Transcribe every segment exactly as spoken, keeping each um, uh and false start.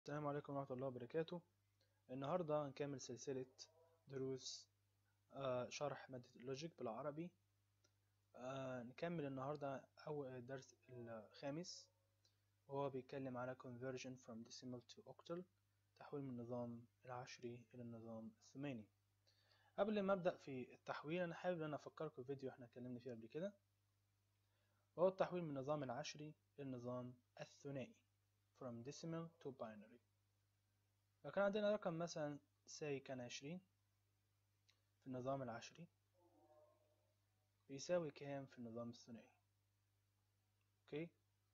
السلام عليكم ورحمة الله وبركاته. النهاردة هنكمل سلسلة دروس آه، شرح مادة اللوجيك بالعربي. آه، نكمل النهاردة أول درس الخامس، وهو بيتكلم على conversion from decimal to octal، تحويل من النظام العشري إلى النظام الثماني. قبل ما أبدأ في التحويل أنا حابب أن أفكركم بفيديو احنا اتكلمنا فيه قبل كده، وهو التحويل من النظام العشري إلى النظام الثنائي from decimal to binary. لو كان عندنا رقم مثلا ساي كان عشرين في النظام العشري، بيساوي كام في النظام الثنائي؟ اوكي،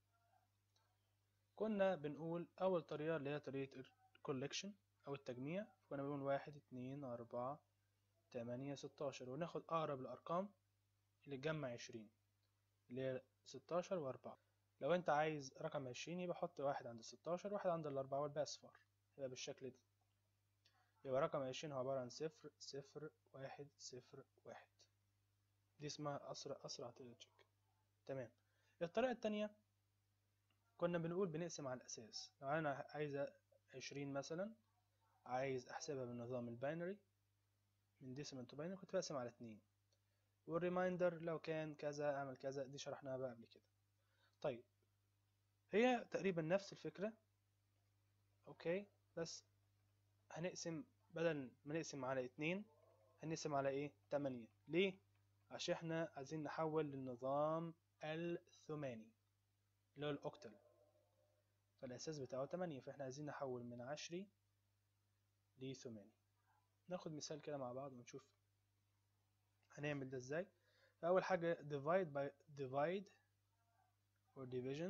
كنا بنقول اول طريقة اللي هي طريقة الكولكشن او التجميع، كنا بنقول واحد اتنين اربعة تمانية ستاشر، وناخد اقرب الارقام اللي تجمع عشرين اللي هي ستاشر واربعة. لو انت عايز رقم عشرين يبقى حط واحد عند ستاشر واحد عند الاربعة والباقي اصفار، يبقى بالشكل ده. يبقى رقم عشرين هو عبارة عن صفر صفر واحد صفر واحد. دي اسمها اسرع اسرع طريقة تشيك. تمام. الطريقة التانية كنا بنقول بنقسم على الأساس. لو أنا عايز عشرين مثلا، عايز أحسبها بالنظام الباينري من ديسيمال تو باينري، كنت بقسم على اتنين، والريمايندر لو كان كذا أعمل كذا، دي شرحناها بقى قبل كده. طيب، هي تقريبا نفس الفكرة. أوكي، بس هنقسم، بدل ما نقسم على اتنين هنقسم على إيه؟ تمانية. ليه؟ عشان احنا عايزين نحول للنظام الثماني اللي هو الأوكتل، فالأساس بتاعه تمانية، فاحنا عايزين نحول من عشري لثماني. ناخد مثال كده مع بعض ونشوف هنعمل ده ازاي. فأول حاجة divide by divide or division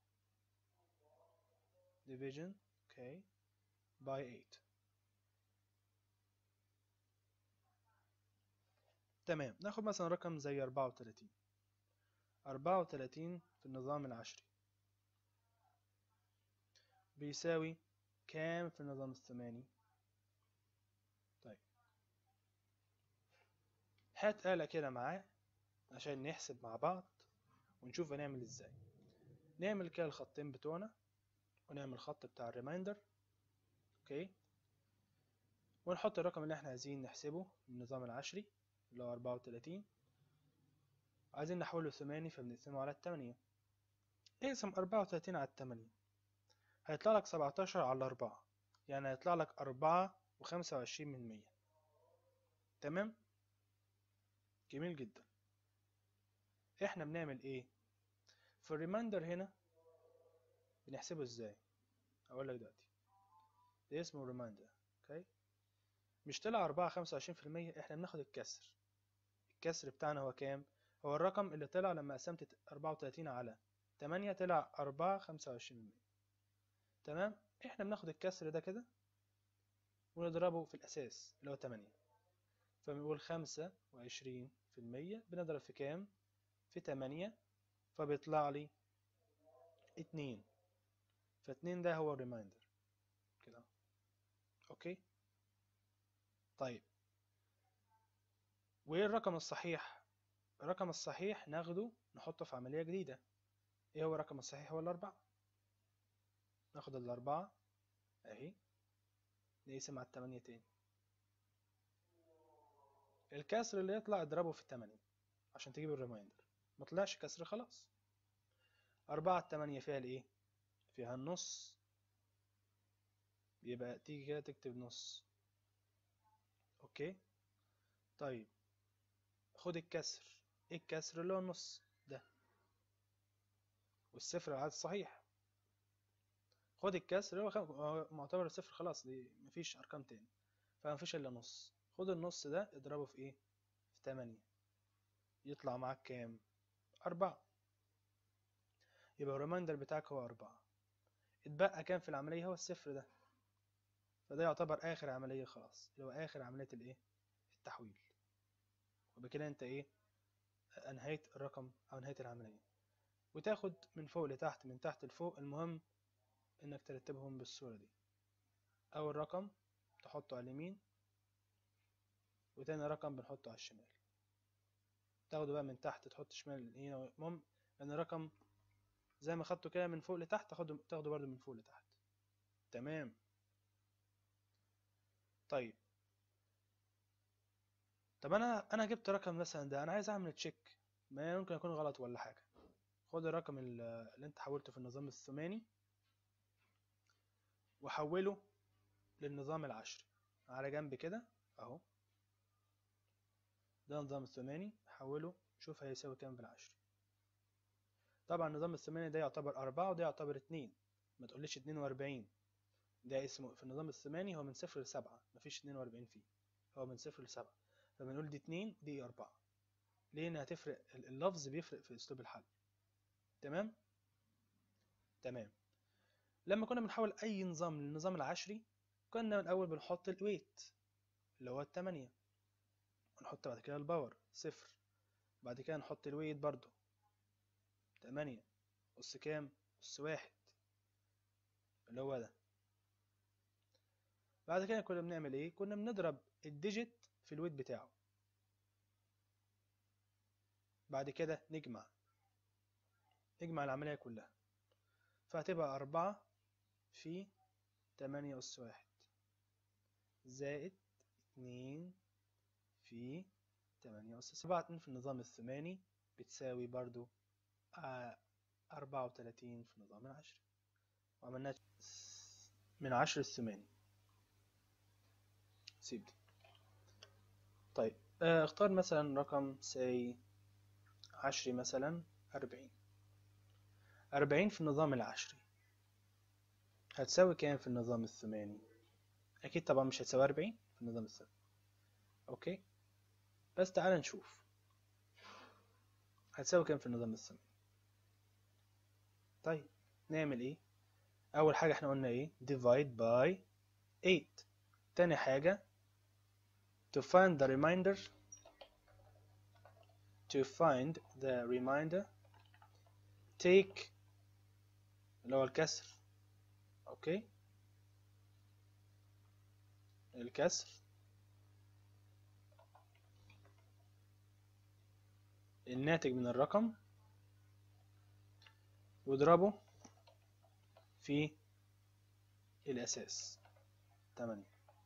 division okay by eight. تمام، ناخد مثلا رقم زي أربعة وتلاتين. أربعة وتلاتين في النظام العشري بيساوي كام في النظام الثماني؟ طيب، هات آلة كده معاه عشان نحسب مع بعض ونشوف هنعمل ازاي. نعمل كده الخطين بتوعنا، ونعمل خط بتاع الريمايندر. اوكي، ونحط الرقم اللي احنا عايزين نحسبه من النظام العشري اللي هو أربعة وتلاتين، عايزين نحوله ثماني، فبنقسمه على التمانية. اقسم أربعة وتلاتين على التمانية، هيطلع لك سبعتاشر على أربعة، يعني هيطلع لك أربعة وخمسة وعشرين من مية. تمام، جميل جدا. احنا بنعمل ايه في الريمايندر هنا؟ بنحسبه ازاي؟ اقول لك دلوقتي. ده اسمه ريمايندر. اوكي، مش طلع أربعة خمسة وعشرين في المية، احنا بناخد الكسر. الكسر بتاعنا هو كام؟ هو الرقم اللي طلع لما قسمت أربعة وتلاتين على تمانية، طلع أربعة خمسة وعشرين في المية. تمام، احنا بناخد الكسر ده كده ونضربه في الأساس اللي هو تمانية، فبنقول خمسة وعشرين في المية بنضرب في كام؟ في تمانية، فبيطلع لي اتنين. فاتنين ده هو الريمايندر كده. اوكي، طيب، وايه الرقم الصحيح؟ الرقم الصحيح ناخده نحطه في عملية جديدة. ايه هو الرقم الصحيح؟ هو الأربعة. ناخد الأربعة اهي، نقسم على التمانية تاني، الكسر اللي يطلع اضربه في التمانية عشان تجيب الريمايندر. مطلعش كسر خلاص. أربعة على التمانية فيها الايه؟ فيها النص، يبقى تيجي كده تكتب نص. اوكي، طيب، خد الكسر. ايه الكسر؟ اللي هو النص ده، والصفر العدد الصحيح. خد الكسر اللي هو خم... هو معتبر الصفر خلاص، دي مفيش ارقام تاني، فمفيش الا نص. خد النص ده اضربه في ايه؟ في تمانية، يطلع معاك كام؟ أربعة. يبقى الريمايندر بتاعك هو أربعة. اتبقى كام في العملية؟ هو الصفر ده، فده يعتبر آخر عملية خلاص، اللي هو آخر عملية الإيه؟ التحويل. وبكده أنت إيه؟ أنهيت الرقم أو أنهيت العملية. وتاخد من فوق لتحت، من تحت لفوق، المهم إنك ترتبهم بالصورة دي. أول رقم تحطه على اليمين، وتاني رقم بنحطه على الشمال. تاخده بقى من تحت تحط شمال هنا. المهم إن الرقم زي ما خدته كده من فوق لتحت، تاخده تاخده برضه من فوق لتحت. تمام. طيب طب انا انا جبت رقم مثلا ده، انا عايز اعمل تشيك، ما ممكن يكون غلط ولا حاجه. خد الرقم ال- اللي انت حولته في النظام الثماني وحوله للنظام العشري على جنب كده اهو. ده نظام الثماني، حوله شوف هيساوي كام في العشري. طبعا النظام الثماني ده يعتبر أربعة وده يعتبر اتنين، ما تقوليش اتنين وأربعين. ده اسمه في النظام الثماني هو من صفر لسبعة، مفيش اتنين وأربعين فيه، هو من صفر لسبعة. فبنقول دي اتنين ودي أربعة. ليه؟ إنها هتفرق، اللفظ بيفرق في أسلوب الحل. تمام؟ تمام. لما كنا بنحول أي نظام للنظام العشري كنا من الأول بنحط الويت اللي هو التمانية، ونحط بعد كده الباور صفر، بعد كده نحط الويت برضو تمانية أس كام؟ أس واحد اللي هو ده. بعد كده كنا بنعمل إيه؟ كنا بنضرب الديجيت في الويت بتاعه، بعد كده نجمع نجمع العملية كلها، فهتبقى أربعة في تمانية أس واحد زائد اتنين في تمانية أس سبعة. اتنين في النظام الثماني بتساوي برضو أربعة وتلاتين في النظام العشري، وعملناها من عشر الثماني. سيب دي. طيب آه، اختار مثلا رقم سي عشري مثلا أربعين. أربعين في النظام العشري هتساوي كام في النظام الثماني؟ أكيد طبعا مش هتساوي أربعين في النظام الثماني. أوكي، بس تعال نشوف هتساوي كام في النظام الثماني. طيب نعمل إيه؟ أول حاجة إحنا قلنا إيه؟ divide by eight. تاني حاجة to find the remainder to find the remainder take اللي هو الكسر. أوكي، الكسر الناتج من الرقم واضربه في الأساس تمانية.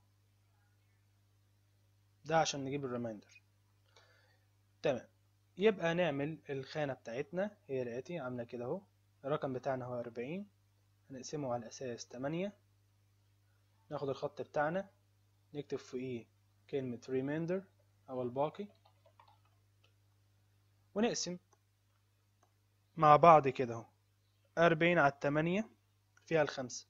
ده عشان نجيب الريمايندر. تمام، يبقى نعمل الخانة بتاعتنا هي الآتي، عاملة كده اهو. الرقم بتاعنا هو أربعين، هنقسمه على الأساس تمانية، ناخد الخط بتاعنا نكتب فوقيه كلمة remainder أو الباقي، ونقسم مع بعض كده اهو. أربعين على التمانية فيها الخمسة،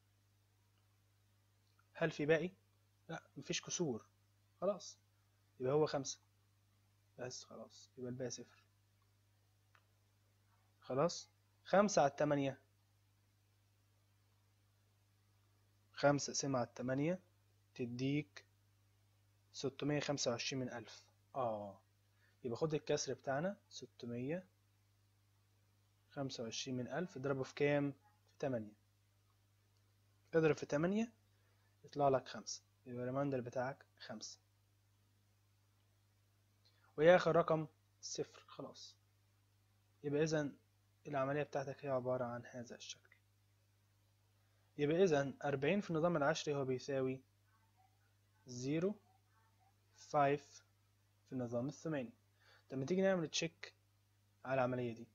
هل في باقي؟ لا، مفيش كسور، خلاص يبقى هو خمسة بس، خلاص يبقى الباقي صفر. خلاص، خمسة على التمانية، خمسة قسمة على التمانية تديك ستمية خمسة وعشرين من ألف. اه يبقى خد الكسر بتاعنا ستمية خمسة وعشرين من ألف، اضربه في كام؟ في تمانية. اضرب في تمانية يطلع لك خمسة، يبقى الريمايندر بتاعك خمسة، وهي آخر رقم صفر. خلاص، يبقى إذا العملية بتاعتك هي عبارة عن هذا الشكل. يبقى إذا أربعين في النظام العشري هو بيساوي زيرو فايف في النظام الثماني. طب ما تيجي نعمل تشيك على العملية دي.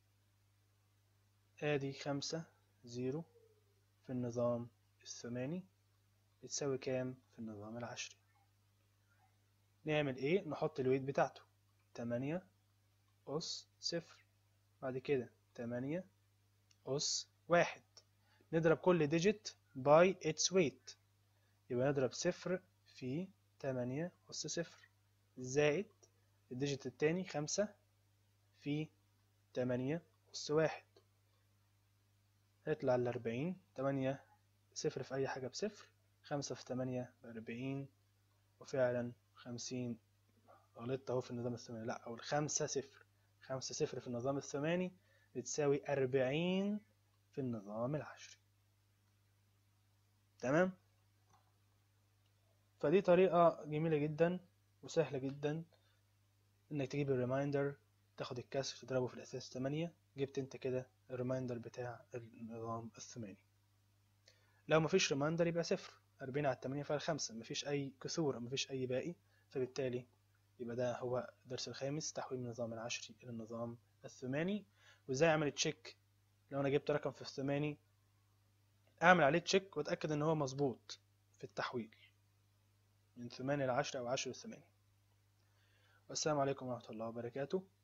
ادي خمسة زيرو في النظام الثماني بتساوي كام في النظام العشري؟ نعمل ايه؟ نحط الويت بتاعته تمانية أس صفر، بعد كده تمانية أس واحد، نضرب كل ديجيت باي its weight، يبقى نضرب صفر في تمانية أس صفر زائد الديجيت التاني خمسة في تمانية أس واحد، هيطلع الأربعين. تمانية صفر في أي حاجة بصفر، خمسة في تمانية بأربعين، وفعلا خمسين. غلطت أهو في النظام الثماني، لأ، أو الخمسة صفر. خمسة صفر في النظام الثماني بتساوي أربعين في النظام العشري. تمام؟ فدي طريقة جميلة جدا وسهلة جدا إنك تجيب الريمايندر، تاخد الكسر تضربه في الأساس تمانية، جبت أنت كده الريمايندر بتاع النظام الثماني. لو مفيش ريمايندر يبقى صفر. أربعين على التمانية فيها الخمسة، مفيش أي كسور، مفيش أي باقي، فبالتالي يبقى ده هو الدرس الخامس، تحويل من النظام العشري إلى النظام الثماني. وإزاي أعمل تشيك لو أنا جبت رقم في الثماني، أعمل عليه تشيك وأتأكد إن هو مظبوط في التحويل من ثمانية لعشرة أو عشرة لثمانية. والسلام عليكم ورحمة الله وبركاته.